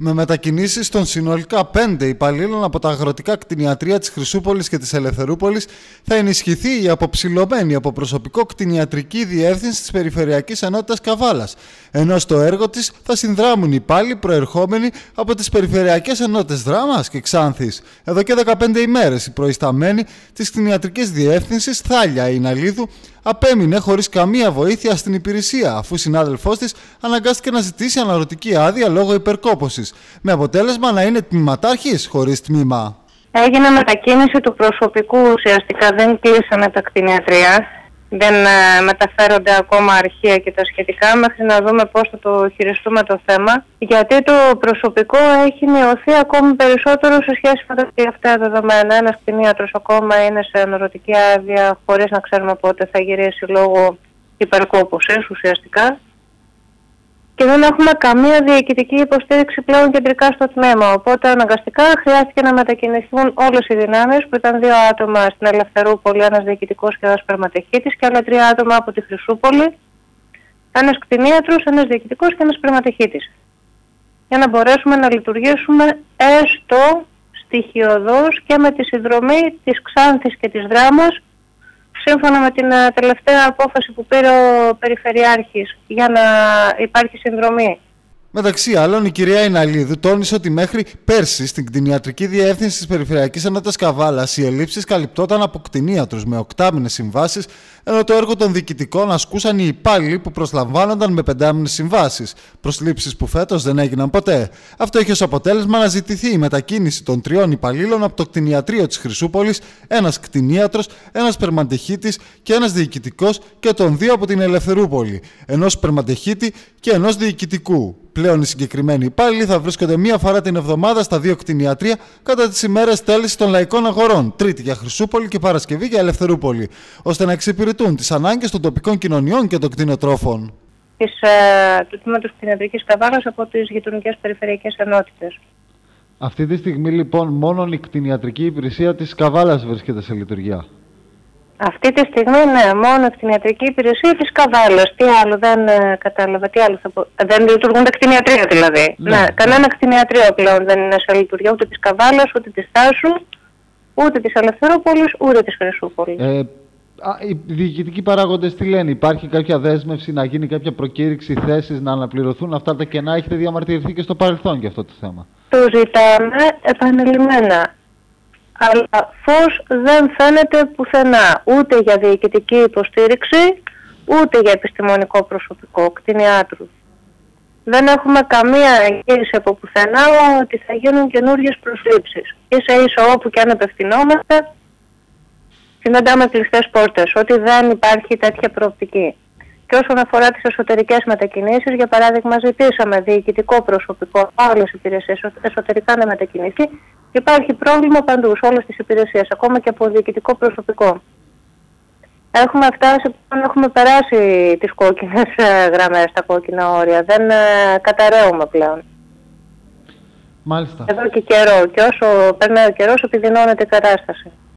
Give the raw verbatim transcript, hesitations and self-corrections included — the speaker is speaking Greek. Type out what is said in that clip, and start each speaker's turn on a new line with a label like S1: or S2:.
S1: Με μετακινήσεις των συνολικά πέντε υπαλλήλων από τα αγροτικά κτηνιατρία της Χρυσούπολης και της Ελευθερούπολης θα ενισχυθεί η αποψηλωμένη από προσωπικό κτηνιατρική διεύθυνση της Περιφερειακής Ενότητας Καβάλας, ενώ στο έργο της θα συνδράμουν υπάλληλοι προερχόμενοι από τις Περιφερειακές Ενότητες Δράμας και Ξάνθης. Εδώ και δεκαπέντε ημέρες η προϊσταμένη της κτηνιατρικής διεύθυνσης Θάλια Ιναλίδου απέμεινε χωρίς καμία βοήθεια στην υπηρεσία, αφού συνάδελφός της αναγκάστηκε να ζητήσει αναρωτική άδεια λόγω υπερκόπωσης, με αποτέλεσμα να είναι τμήματάρχης χωρίς τμήμα.
S2: Έγινε μετακίνηση του προσωπικού, ουσιαστικά δεν κλείσανε τα κτηνιατρία, δεν ε, μεταφέρονται ακόμα αρχεία και τα σχετικά, μέχρι να δούμε πώς θα το χειριστούμε το θέμα, γιατί το προσωπικό έχει μειωθεί ακόμη περισσότερο σε σχέση με τα τελευταία δεδομένα. Ένας κτηνίατρος ακόμα είναι σε αναρωτική άδεια χωρίς να ξέρουμε πότε θα γυρίσει λόγω υπερκόπωσης ουσιαστικά. Και δεν έχουμε καμία διοικητική υποστήριξη πλέον κεντρικά στο τμήμα. Οπότε αναγκαστικά χρειάστηκε να μετακινηθούν όλες οι δυνάμεις, που ήταν δύο άτομα στην Ελευθερούπολη, ένας διοικητικός και ένας περματεχίτης, και άλλα τρία άτομα από τη Χρυσούπολη, ένας κτηνίατρος, ένας διοικητικός και ένας περματεχίτης. Για να μπορέσουμε να λειτουργήσουμε έστω στοιχειωδώς και με τη συνδρομή της Ξάνθης και της Δράμας, σύμφωνα με την τελευταία απόφαση που πήρε ο Περιφερειάρχης για να υπάρχει συνδρομή.
S1: Μεταξύ άλλων, η κυρία Ιναλίδου τόνισε ότι μέχρι πέρσι στην κτηνιατρική διεύθυνση της Περιφερειακής Ενότητας Καβάλας οι ελλείψεις καλυπτόταν από κτηνίατρους με οκτάμηνες συμβάσεις, ενώ το έργο των διοικητικών ασκούσαν οι υπάλληλοι που προσλαμβάνονταν με πεντάμηνες συμβάσεις. Προσλήψεις που φέτος δεν έγιναν ποτέ. Αυτό έχει ως αποτέλεσμα να ζητηθεί η μετακίνηση των τριών υπαλλήλων από το κτηνιατρίο της Χρυσούπολης, ένας κτηνίατρος, ένας περματεχίτης και ένας διοικητικός, και των δύο από την Ελευθερούπολη, ενός περματεχίτη και ενός διοικητικού. Πλέον οι συγκεκριμένοι υπάλληλοι θα βρίσκονται μία φορά την εβδομάδα στα δύο κτηνιατρία κατά τις ημέρες τέλησης των λαϊκών αγορών, Τρίτη για Χρυσούπολη και Παρασκευή για Ελευθερούπολη, ώστε να εξυπηρετούν τις ανάγκες των τοπικών κοινωνιών και των κτηνοτρόφων.
S2: Της, ε, του τμήματος κτηνιατρικής Καβάλας από τις γειτονικές περιφερειακές ενότητες.
S1: Αυτή τη στιγμή λοιπόν μόνο η κτηνιατρική υπηρεσία της Καβάλας βρίσκεται σε λειτουργία.
S2: Αυτή τη στιγμή, ναι, μόνο η κτηνιατρική υπηρεσία της Καβάλας. Τι άλλο, δεν ε, κατάλαβα, τι άλλο θα πω. Δεν λειτουργούν τα κτηνιατρία δηλαδή. Ναι, ναι, κανένα κτηνιατρίο πλέον δεν είναι σε λειτουργία, ούτε της Καβάλας, ούτε της Τάσου, ούτε της Ελευθερούπολης, ούτε της Χρυσούπολης. Ε,
S1: οι διοικητικοί παράγοντες τι λένε, υπάρχει κάποια δέσμευση να γίνει κάποια προκήρυξη θέσης, να αναπληρωθούν αυτά τα κενά? Έχετε διαμαρτυρηθεί και στο παρελθόν για αυτό το θέμα?
S2: Το ζητάμε επανειλημμένα. Αλλά φως δεν φαίνεται πουθενά, ούτε για διοικητική υποστήριξη, ούτε για επιστημονικό προσωπικό, κτηνιάτρους. Δεν έχουμε καμία εγγύηση από πουθενά ότι θα γίνουν καινούργιες προσλήψεις. Ίσα ίσα όπου και αν απευθυνόμαστε, συναντάμε κλειστές πόρτες, ότι δεν υπάρχει τέτοια προοπτική. Και όσον αφορά τις εσωτερικές μετακινήσεις, για παράδειγμα, ζητήσαμε διοικητικό προσωπικό, άλλες υπηρεσίες εσωτερικά να μετακινηθεί. Υπάρχει πρόβλημα παντού, σε όλες τις υπηρεσίες, ακόμα και από διοικητικό προσωπικό. Έχουμε φτάσει, έχουμε περάσει τις κόκκινες γραμμές, τα κόκκινα όρια. Δεν ε, καταραίουμε πλέον.
S1: Μάλιστα.
S2: Εδώ και καιρό. Και όσο περνάει ο καιρός, επιδεινώνεται η κατάσταση.